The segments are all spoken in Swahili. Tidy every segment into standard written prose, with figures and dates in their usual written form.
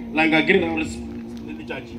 Langa green hours the church.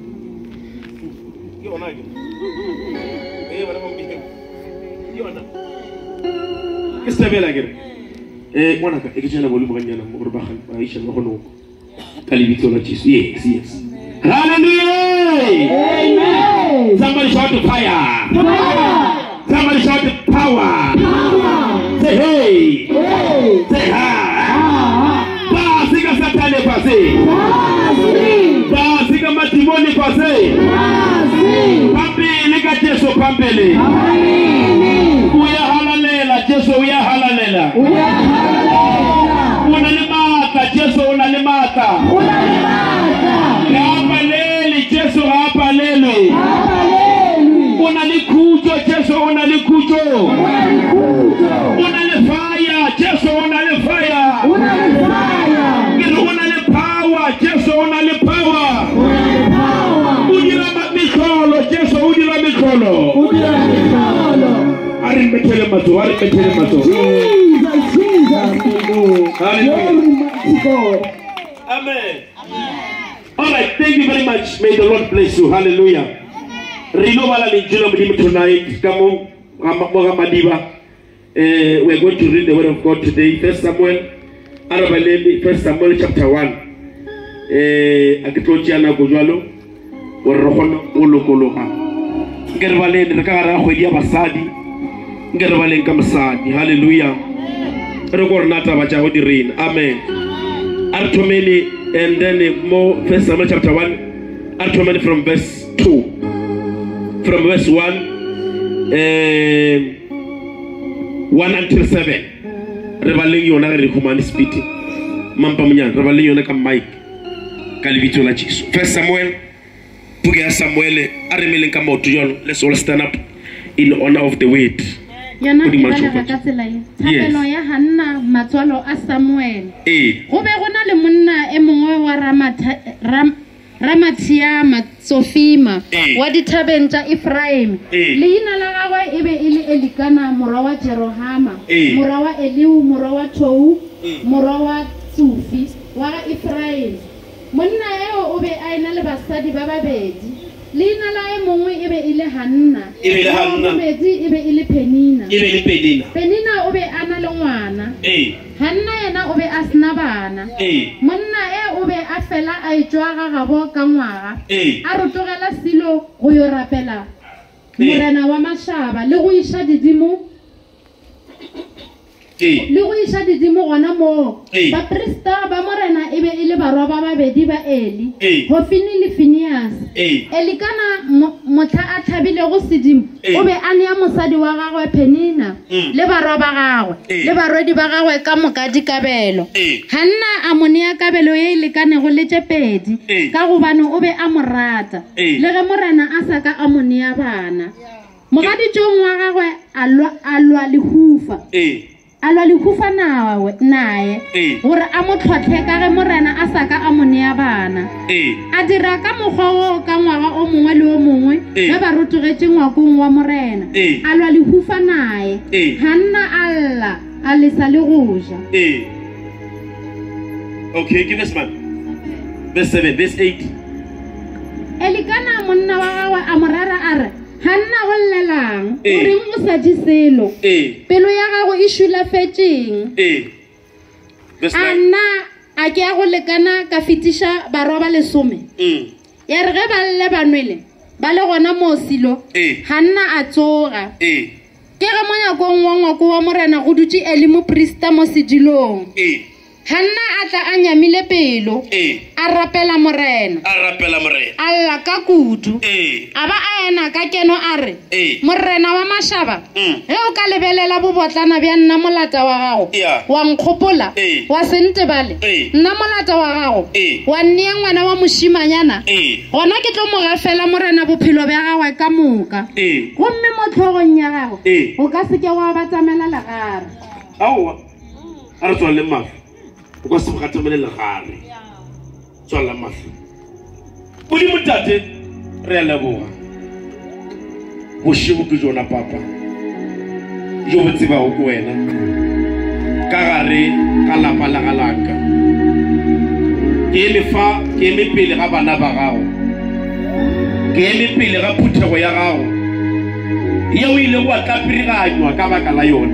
You are not. Eh, what about me? You are not. Qu'est-ce que tu veux one of the kitchen of Volume Murbahan, Aisha Mohono. Calibito, yes, yes. Hallelujah! Amen! Somebody shout to fire! Fire! Somebody shout to power! Power! Say hey! Hey! Say ha! Basiga satane passé! Basi! Basiga matimoni passé! Basi! Pampi nika Jesu pampele! Amen! Uya halalela Jesu uya halalela! Uya halalela! Unalimata Jesu unalimata! Unalimata! Hapaleli Jesu hapaleli! Hapaleli! Unalikujo Jesu unalikujo! Unalikujo! Unalifaya Jesu unalifaya! Unalifaya! Unalipower Jesu unalipower! Unalipower! Udira mikolo Jesu udira mikolo! Udira mikolo! Arimetele mato, arimetele mato. Jesus, Jesus! Hallelujah! Amen! Alright, thank you very much. May the Lord bless you. Hallelujah. Tonight, Madiba. We're going to read the word of God today. First Samuel chapter 1. Akitochiana Gojalo, Worohono, Ulokoloha. Gervalen, the Kara, Hoya Basadi, Gervalen Kamasadi. Hallelujah. Rogornata Vajahodi Rain. Amen. Artomeni. And then more, First Samuel chapter 1, Artomani from verse 2. From verse 1 until 7. Revaling you on a human speaking. Mampamunian, revaling you on a mic. Calivitola Jesus. First Samuel, Puga Samuel, Aremelin Kamotuyon. Let's all stand up in honor of the word. Yana ibala kakatselai thapelo ya Hanna matswalo a Samuel go be gona le monna e mongwe wa Ramatia Matsofima wa dithabeng tsa Ephraim leina la gagwe e be e le Elikana morwa wa Jerohama morwa wa Eliu morwa wa Tou morwa wa Tsufi wa Ephraim monna eo o be a ena le basadi ba babedi leina la e mongwe e be e le Hanna babedi e be e le Penina Penina o be ana le ngwana Hanna yena o be a sna bana monna e o be a fela a etswa gagabo ka ngwaga a rotogela silo go yo rapela morena wa mashaba le go isha didimo le go isha didimo gona mo ba prista ba morena e be e le barwa ba babedi ba Eli Hofini le Phineas Elikana motha a thabile go sedimo o be a ne mosadi wa gagwe Penina le barwa ba gagwe le barodi ba gagwe ka mokadi kabelo Hanna a monia kabelo ye lekane go letse pedi ka go bana o be a morata le ge morena a saka a monia bana mogadi tjong wa gagwe alwa lehufa alwa lehufa nae gore a mo tlhotlhe ka ge morena a saka a monea bana a dira ka mokgwa ka ngwaga o mongwe le o mongwe ba ba rotogetse ngwakong wa morena alwa lehufa nae Hanna alla a lesa le goja okay, give us man. Verse 7, verse 8. Elikana monna wa gagwe a morara a re Hanna o llelang o reng o sa diselo pelo ya gago e shulafetseng Anna a ke a go lekana ka fitisha baroba lesome ya re ge ba lle banwele ba le gona mo silo Hanna a tsoga ke ge monyakong wa ngwako wa morena go dutse Eli moprista mo sedilong Hanna a tla a nyamile pelo a rapela morena alla ka kudu a ba a ena ka keno a re morena wa mashaba ge o ka lebelela bobotlana bja nna molata wa gago wa nkgopola wa sentebale nna molata wa gago wa nnea ngwana wa moshimanyana gona ke tlo mo gafela morena bophelo bja gagwe ka moka gomme mo tlhogong ya gago o ka seke wa ba tsamela legare aowa a re tswale mafu o ka se bagatemele legare tswala mafu modimo tate re a leboga bošego ke jona papa jo bo tsebago ke wena ka gare ka lapa la galaka ke eme fa ke eme pele ga bana ba gago ke eme pele ga phuthego ya gago yeo ile wa tlapiriganywa ka baka la yona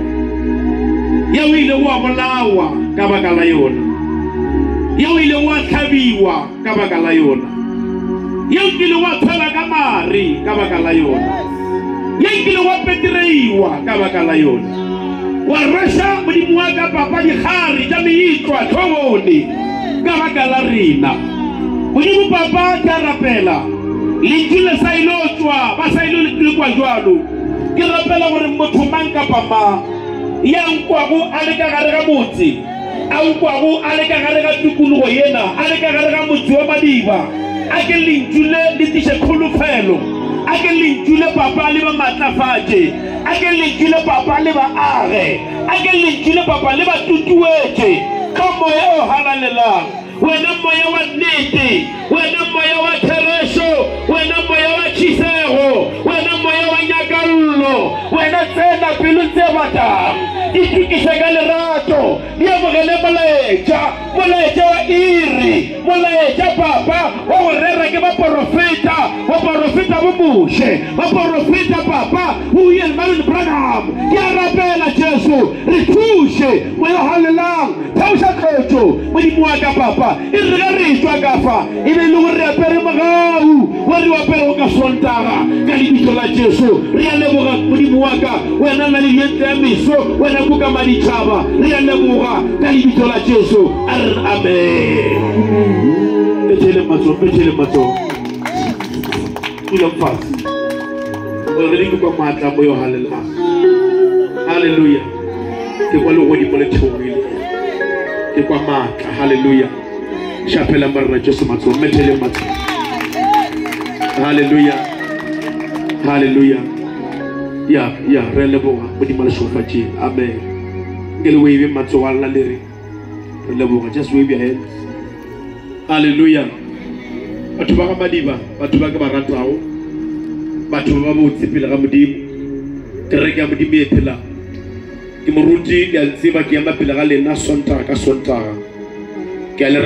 yeo ile wa bolawa ka baka la yona yeo ile wa tlhabiwa ka baka la yona yeo ile wa tshela ka mari ka baka la yona yeo ile wa petireiwa ka baka la yona wa rasha modimo wa ka papa dikgari tša meitwa tlhogone ka baka la rena modimo papa ke a rapela lentswe le sa ile go tswa ba sa ile le kwa jwalo ke rapela gore motho mang kapa mang ya nkwago a le ka gare ga motse a nkwago a le ka gare ga tikologo yena a le ka gare ga motse wa Madiba a ke lentswe le tiše kgolofelo a ke lentswe le papa le ba matlafatše a ke lentswe le papa le ba age a ke lentswe le papa le ba tutuetše ka moya o halalelang wena moya wa nnete wena moya wa theresho wena moya wa tšhisego wena moya wa nyakallo wena tsena pelo tse batang itukiše ka lerato di amogele molaetša wa iri molaetša papa wa go rera ke baprofeta bo moše baprofeta papa o Yelmarin Branham ke a rapela Jesu re thuše moya halelang thauša tlotšo modimo wa ka papa e re ga re tswa ka fa e be le gore re apere magau wa re apere go ka Sontaga ka lebitso la Jesu re a leboga modimo wa ka wena na le dientle ya meso wena ko ka maditšhaba re a leboga ka lebitso la Jesu a re amen petele matso tula mfasi re di kwa matla mo yo haleluya ke kwa lo godimo le theogile ke kwa matla haleluya shapela marra Jesu matso metele matso haleluya ya re leboga modimo le shofatše amen ke le wave matso wa la lere re leboga just wave your hands haleluya batho ba ga Madiba batho ba ke ba ratago batho ba botse pele ga modimo kereke ya modimo e phela ke moruti ke a tseba ke ya mapele ga lena Sontaga ka Sontaga ke a le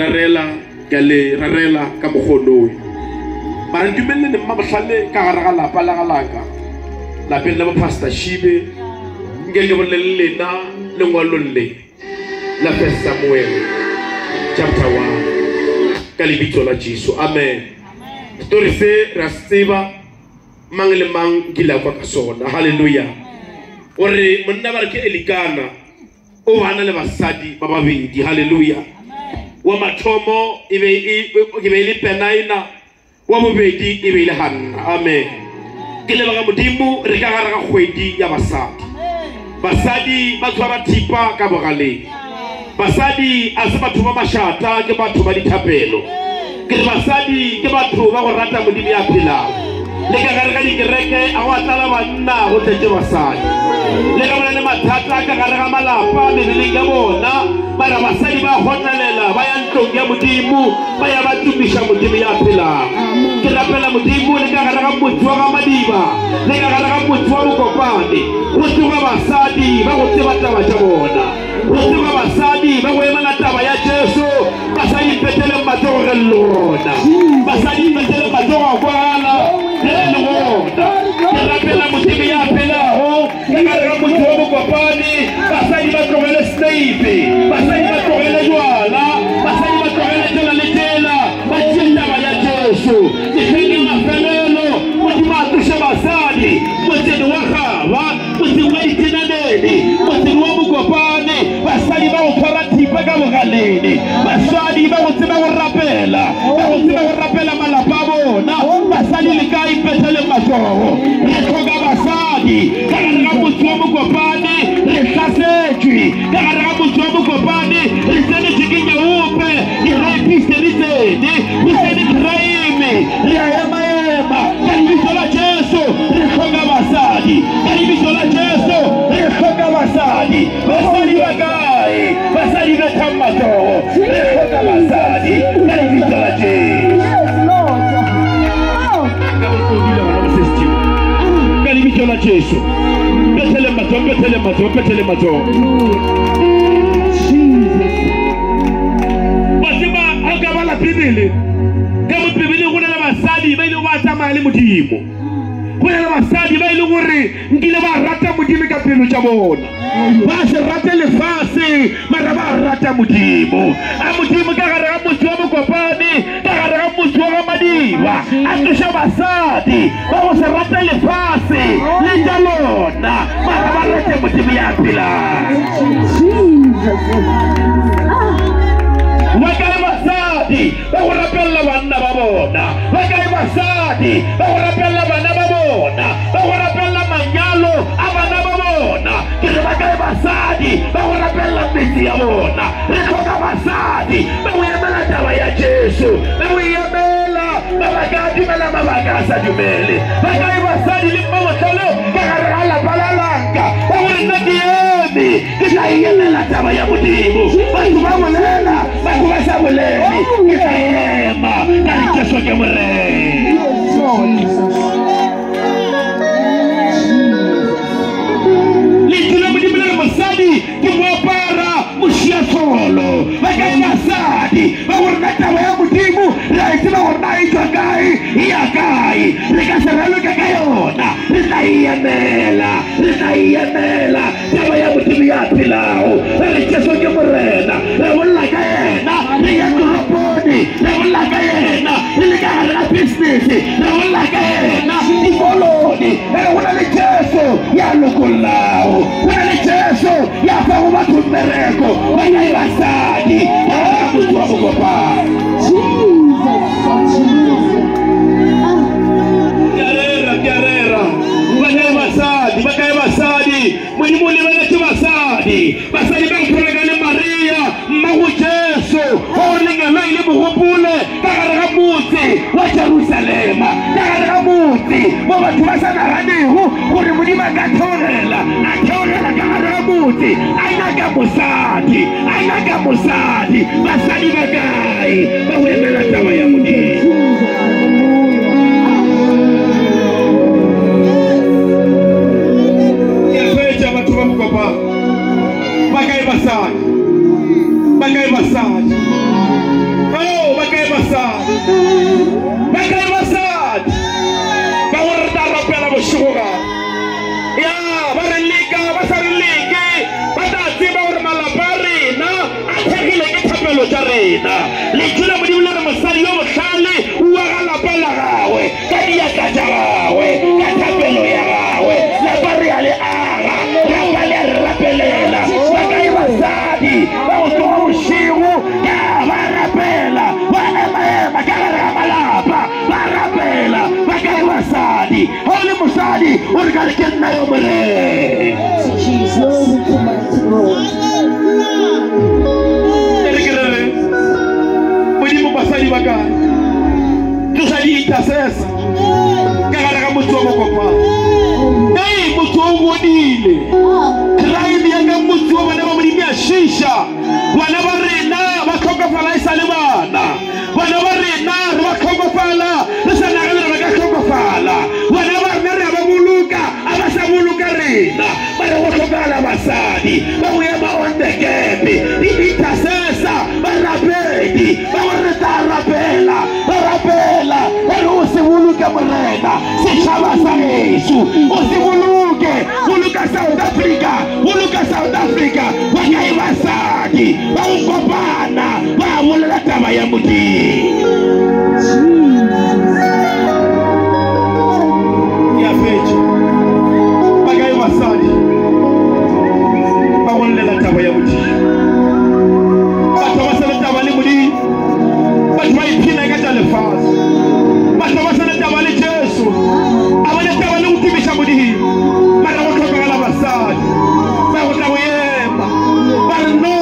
rarela ka mogonoi mara ntumelele ne mmabohlale ka gare ga lapa la galaka lapeng la bopastor Shibe nke le bolele lena lengwalong le la 1 Samuel chapter 1 ka lebitso la Jesu amen story se ra tseba mang le mang ke la kwa ka sona haleluya gore monna ba re ke Elikana o bana le basadi ba babedi haleluya wa mathomo e be le Penaina wa bobedi e be le Hanna amen ke le ba modimo re ka gare ga kgwedi ya basadi ba tshwara thipa ka bogaleng basadi a se batho ba mashata ke batho ba dithapelo ke basadi ke batho ba go rata modimo ya phelago le ka gare ga dikereke a go tlala banna go tletse basadi le ka bona le mathata ka gare ga malapa mebeleng ya bona bara basadi ba hotlelela ba ya ntlong ya modimo ba ya ba tumisha modimo ya phelago ke rapela modimo le ka gare ga motho wa ga Madiba le ka gare ga motho wa Mokopane go tloga basadi ba go tseba taba tša bona go tloga basadi ba go emela taba ya Jesu basadi petele matsogo ge lona basadi petele matsogo a kwala le lona ke rapela modimo ya phelago ke gare ga motho wa Mokopane basadi ba tlogele snaipe basadi ba tlogele jwala basadi ba tlogele tela le tela ba tšea taba ya Jesu ke fenge mafelelo modimo a thuše basadi motseng wa Gaba motseng wa Ditenanedi motseng wa Mokopane basadi ba go tshwara thipa ka bogaleng basadi ba go tseba go rapela malapa a bona basadi le ka ipetele matsogo re tlhoka basadi ka gare ga motse wa Mokopane re hlasetšwe ka gare ga motse wa Mokopane re tsenetše ke nyaope dirapiste di tsene go tsene crime re a ema ka lebitso la Jesu re tlhoka basadi ka lebitso la Jesu re tlhoka basadi ba kae basadi ba thang matsogo re tlhoka basadi ka lebitso la Jesu ka lebitso la Jesu petele matsogo ba tseba a ka ba lapeng pele ka mo Bibele go na le basadi ba ile go tsamaya le Modimo go na le basadi ba ile gore nkile ba rata Modimo ka pelo tša bona ba se rate lefase mara ba rata Modimo a Modimo ka gare ga motho wa Mokopane ka gare ga motho wa Madiba a tsoša basadi ba go se rate lefase le tša lona mara ba rate Modimo ya phelang Wakai basadi ba go rapella banna ba bona wakai basadi ba go rapella bana ba bona ba go rapella manyalo a bana ba bona ke re wakai basadi ba go rapella metsi ya bona re tlhoka basadi ba go emela taba ya Jesu ba go emela ba ba ka dumela ba ba ka sa dumele wakai basadi le mmotlolo ka gare ga lapa la lanka ba go nna ke eme ke tla emela taba ya Modimo batho ba bolela ba go ba sa bolele ke tla ema ka Jesu ke morena Little Modimo le mosadi ke mo para moshia solo ba ka masadi ba go rena taba ya Modimo ra itse ba go rena itwa kae ya kae re ka se raloka ka yona re tla emela taba ya Modimo ya phelago re Jesu ke morena re bolla ka yena re ya toropone re bolla ka yena re ka gare business re bolla ka yena dikoloni re bona le Jesu ya lokolao bona le Jesu ya fa go batho mmereko ba ya basadi ba motho wa Mokopane Yarera bakai basadi Modimo le bana ke basadi ba ipholega le Maria mmago Jesu o lengela ile mogopole ka gare ga motse wa Jerusalema ka gare ga motse mo batho ba sa naganego gore Modimo a ka theogela ka gare ga motse a nyaka mosadi basadi ba kae ba go emela taba ya Modimo Bakai basadi oh bakai basadi ba go rata rapela boshoga ya ba re leka ba sa re leke ba ta tseba gore malapa rena a thegile ke thapelo tša rena le tshela Modimo le mosadi yo bohlale wa ga lapa la gagwe ka diatla tša gagwe ka thapelo ya gagwe lapa re a le aga lapa le a re rapelela bakai basadi ba go tloga bošego ya ba rapela ba ema ka gare ga malapa ba rapela bakai basadi ga o le mosadi o re ka re ke nna yo morena Modimo basadi ba kae tlosa di-intercessor ka gare ga motho wa Mokopane motho o godile crime ya ka motho wa bona ba Modimo ya shisha bana ba rena ba tlhokofala e sa le bana ba rena re ba tlhokofala re sa nagana re ka tlhokofala bana ba rena re ba boloka a ba sa boloka rena ba re go tlhokala basadi ba go ema on the gap di-intercessor ba rapedi ba go re tla rapela ba re o se boloke morena setšhaba sa Yesu o se boloke South Africa bakai basadi ba go kopana ba bolela taba ya Modimo ya fetša bakai basadi ba bolela taba ya Modimo batho ba sele taba le Modimo batho ba iphina ka tša lefase batho ba sele taba le Jesu a bone taba le go tibiša Modimo mara go tlhokagala basadi ba go tla go ema ba re no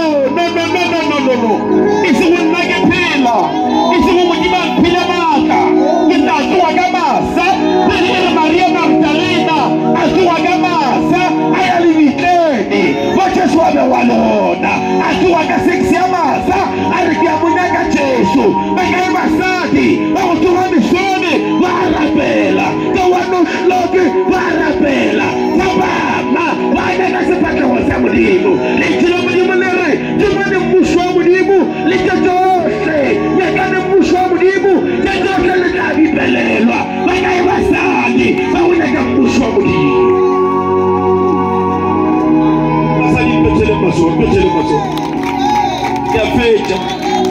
e se go nna ke phela e se go Modimo a mphile maatla ke tla tsoga ka masa le re Maria Magdalena a tsoga ka masa a ya lebitleng ba Jesu a be wa lona a tsoga ka 6 ya masa a re ke a monyaka Jesu bakai basadi ba go tsoga mesone ba rapela ka wanotlloke ba rapela tabama ba nyaka sefatlhego sa Modimo le tshela Modimo le re ke mane mmušo wa Modimo le tše tšohle nyakane mmušo bibelelwa bakaye basadi bawuneka mbuso wamudi basadi petele maso ya fecha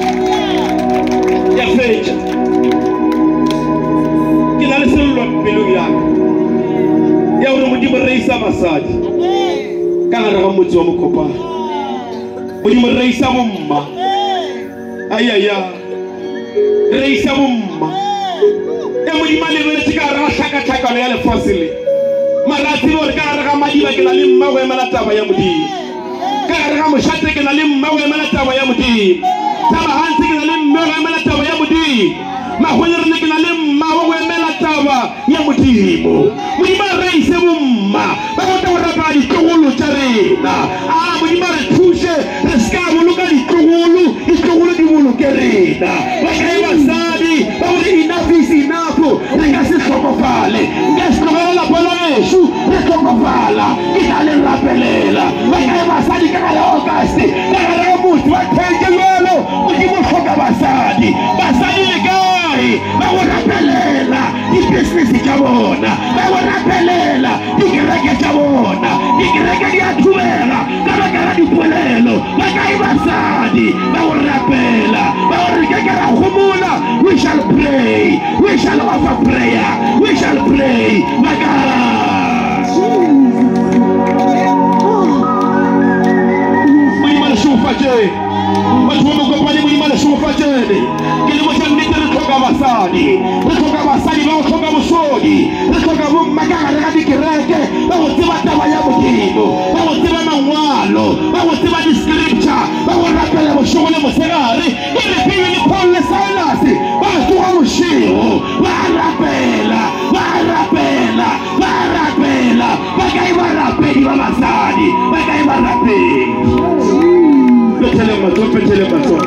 kila leselwa pelo yaka ya uri Modimo reisa basadi kana raka motse wa mokopa Modimo reisa bomma ayaya reisa bomma ya Modimo le bele tika ra hlaka ya lefasile marati bo ka raka Madiba ke na le mma go emela taba ya Modimo ka raka moshate ke na le mma go emela taba ya Modimo taba hansi ke na le mma go emela taba ya Modimo mahonyere ne ke na le mma go emela taba ya Modimo Modimo reisa bomma ba go ta raka di tlogolo tsa rena Modimo re thushe re ska boloka di tlogolo di boloke rena ba ka basadi ba re enough is enough re ka se hlokofale nka se tlogela polo eshu re hlokofala ke tla le rapelela ba ka basadi ka la August ka re motho wa theke yelo Modimo hloka basadi le kae ba go rapelela di business tsa bona ba go rapelela di kereke tsa bona di kereke di athubela ka baka la dipolelo ba ka basadi ba go rapela ba go re ke ra khumula we shall pray we shall offer prayer we shall pray my God Modimo le shufa je batho mo go pale Modimo le shufa je ke le mo tshwanetse re tlhoka basadi ba go tlhoka bosodi re tlhoka bo makagare ga dikereke ba go tseba taba ya Modimo ba go tseba mangwalo ba go tseba di scripture ba go rapela bošego le mosegare e re Peter le Paul le Silas ba tloga bošego ba rapela ba kae ba rapedi ba basadi ba kae ba rapedi petele matso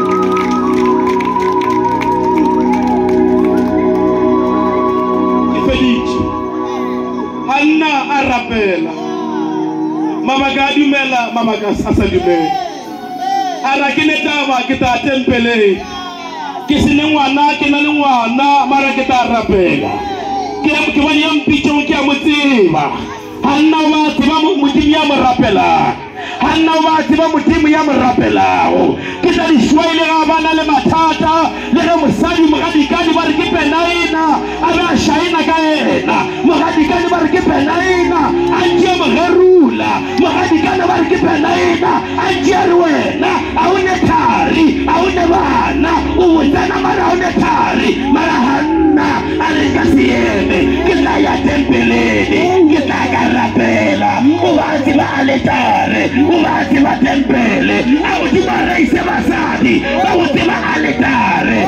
Hanna a rapela mabaka a dumela mabaka a sa dumela a ra ke netaba ke ta tempele ke sene ngwana ke na le ngwana mara ke ta rapela ke bone ya mpitso ke a motseba Hanna ba tseba Modimo ya mo rapela Hanna ba tseba Modimo ya mo rapelao ke tla di shwaile ga bana le mathata le ge mosadi mogadikane ba re ke penaina a ba shaina ka ena mogadikane ba re ke penaina a ntšea mogerula mogadikane ba re ke penaina a ntšea re wena a o ne thari a o ne bana o botsana mara a o ne thari mara Hanna a re ka seeme ke tla ya tempelene ke tla ka rapela o ba tseba aletare o ba tseba tempele a o tseba reise basadi ba o tseba aletare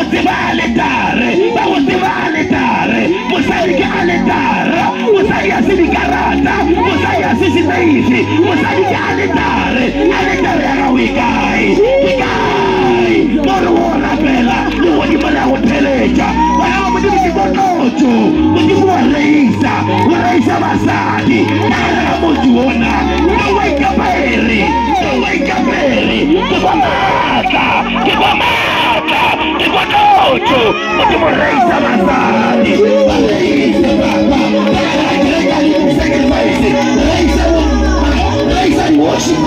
mosadi ke aletara mosadi a se dikarata mosadi a se senaifi mosadi ke aletare ya gago e kae more o rapela le Modimo le go theletša bana ba Modimo ke bonotso Modimo wa reisa basadi ka gare ga motse ona no wa ikapere ke bonotso Modimo reisa basadi ba reisa reisa worship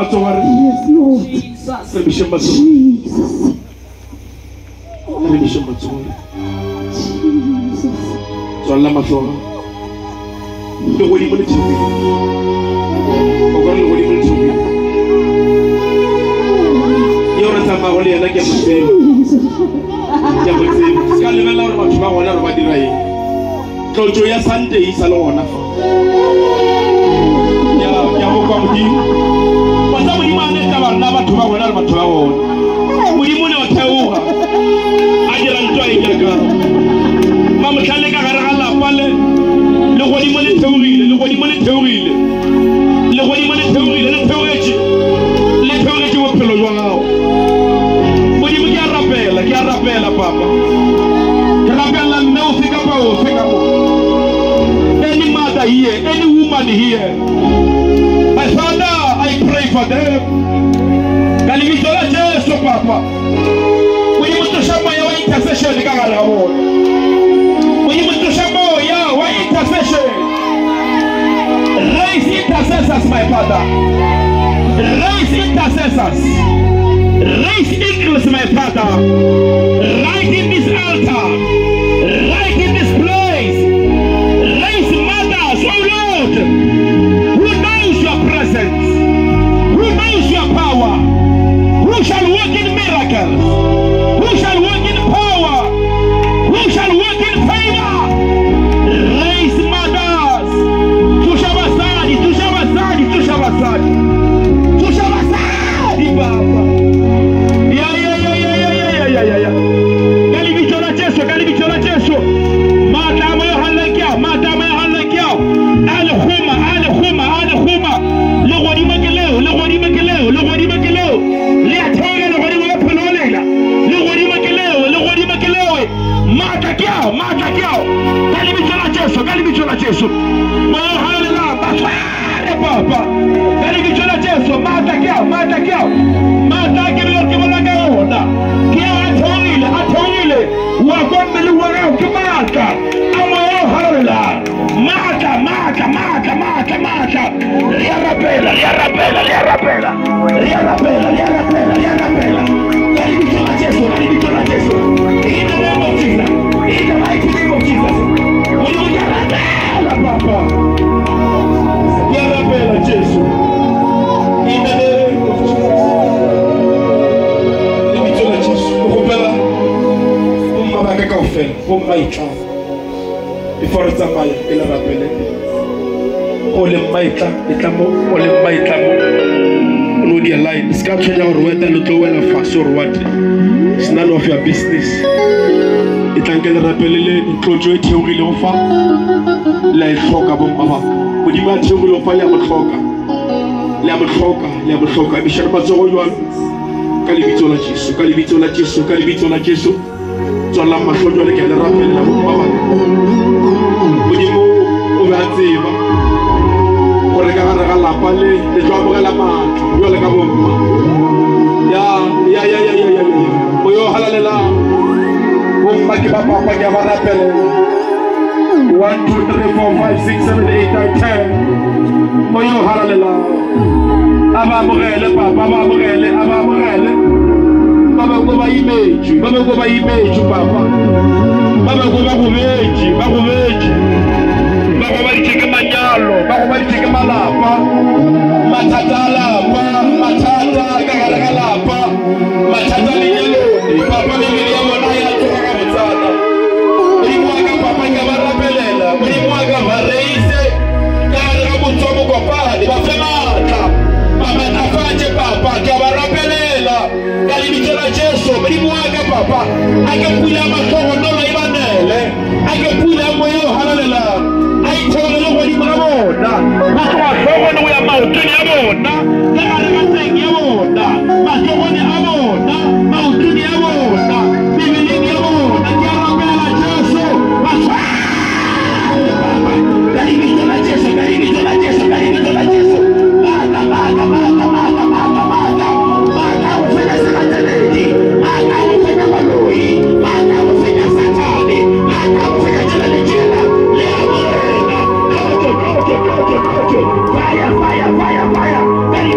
matsogare. Yes, Lord. Re bishe matsogare. Jesus. Re bishe matsogare. Jesus. Tswalla matlhoga. Le go di mo le tshweu. O ka re le go di mo le tshweu. Yo re tsamaya go le yena ke a motseo. Ke a motseo. Ska lebella gore batho ba gona re ba dira eng. Tlotso ya Sunday e sa le gona fa. Ya go kwa modimo. Batla modimo a neta ba rena batho ba gona le batho ba gona. Modimo ne o theoga. A dira ntwa e jaaka. Ba motlhale ka gare ga lapa le godimo le theogile, le godimo le theogile. Le godimo le theogile, le theogetše. Le theogetše bophelo jwa gago. Modimo ke a rapela papa. Ke rapela mme ofe kapa ofe ka mo. Any mother here, any woman here. My Father, I pray for them. Ka lebitso la Jesu papa. Modimo tloša moya wa intercession ka gare ga bona. Modimo tloša moya wa intercession. Raise intercessors, my Father. Raise intercessors. Raise eagles, my Father. Right in this altar. Right in this place. Raise mothers, oh Lord. Who knows your presence? Who knows your power? Who shall work in miracles? Who shall work in power? Who shall work in favor? Raise mothers. Tushabasadi, tushabasadi, tushabasadi. Tushabasadi, Baba. Ya. Kali bichora Jesu. Madama ya halakia. Al-Khuma. Le godimo ke leo. Le godimo ke leo. Le atoga le godimo ke pelolela. Le godimo ke leo. Mata kiao. Kali bichora Jesu. Moyo halela bafare papa. Kali bichora Jesu. Mata kiao. Mata ke lo ke bona ka ona. Ke atongile. Wa komele wa ke mata. Amoyo halela. Mata. Riarapela. Kali bichora Jesu. In the name of Jesus. In the mighty name of Jesus. Papa. Riarapela Jesu. In the name of Jesus. Bichora Jesu. Ukupela. Umabaka kaofela. Umaitla. Before tsamaya ela rapele. Ole maitla itlamo. No dia line. Ska tshwenya gore weta lo tlo wela fast or what. It's none of your business. Itlankele rapelele tlotso e theogile go fa. La e hloka bomma ba. Modimo a theogile go fa le a botlhoka. Le a botlhoka. Bishara matsogo jwa. Ka lebitso la Jesu. Tswala mahlo le ke le rapela bomma ba. Modimo o ba tseba. Gore ka gare ga lapa le tlo amogela matlo yo le ka bomma. Ya. Moyo halalela. Bomma ke ba papa ke ba rapela. 1, 2, 3, 4, 5, 6, 7, 8, 9, 10. Moyo halalela. Aba amogele papa, aba amogele. Baba go ba imeju papa. Baba go ba gobeji. Ba go ba diteke manyalo, ba go ba diteke malapa. Matata ka gare ga lapa. Matata le yelo. Papa le ya bona ya tsoga ka botsana. Modimo wa ka papa ke ba rapelela. Modimo wa ka ba reise. Ka gare ga botsogo kopane ba fe matla. Baba na fatshe papa ke ba rapelela. Ka lebitso la Jesu. Modimo wa ka papa a ke pula matlogo no la ibanele. A ke pula moyo halalela. Ai tsholo le godimo la bona. Ba tloga tlhogo le go ya maotong ya bona. Le gare ga teng ya bona. Matlhogong a bona. Maotong ya bona. Mebeleng ya bona. Ke a rapela Jesu. Ka lebitso la Jesu. Mata go fenya sekateledi. Mata go fenya maloi. Mata go fenya satane. Mata go fenya tšhelelejela. Le a morena. Fire.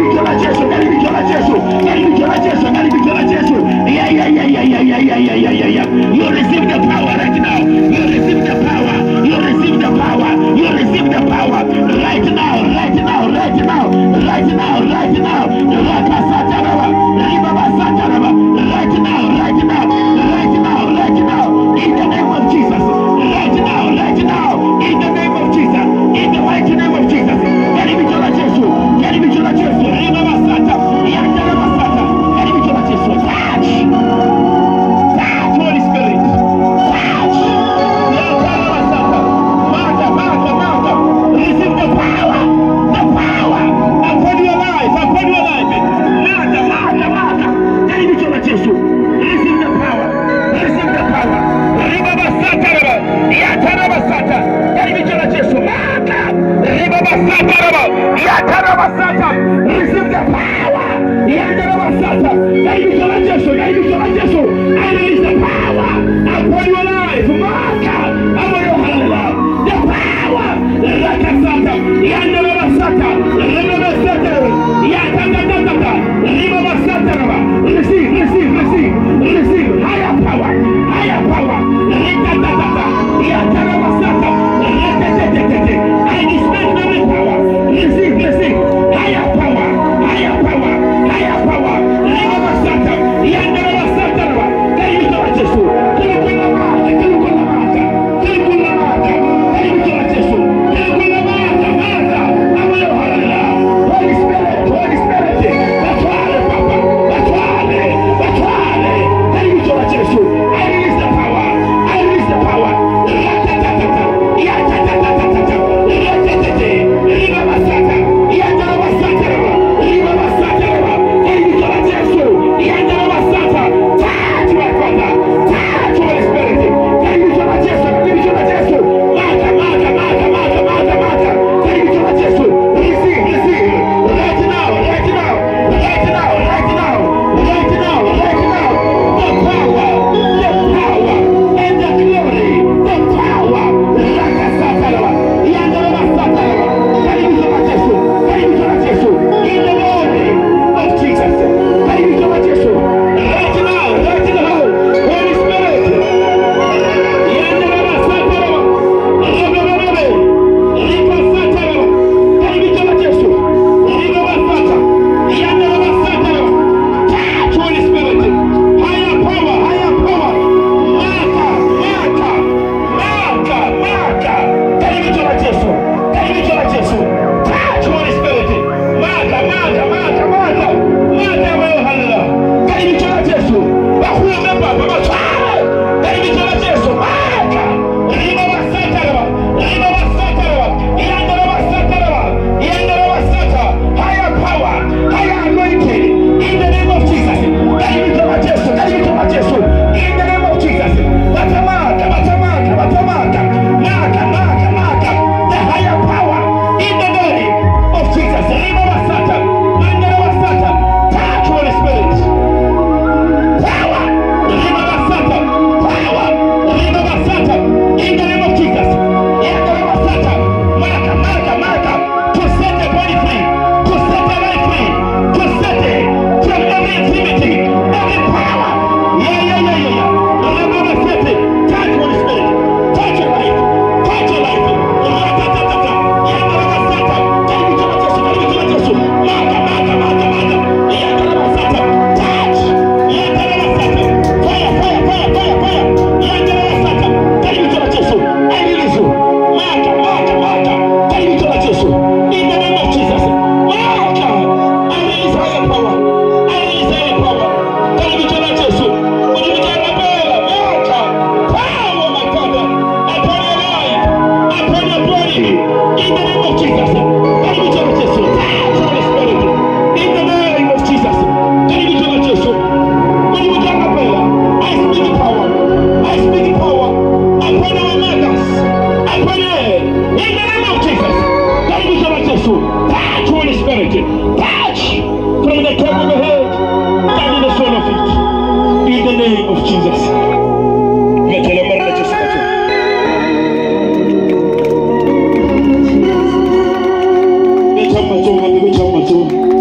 matsogo gape, betšhang matsogo.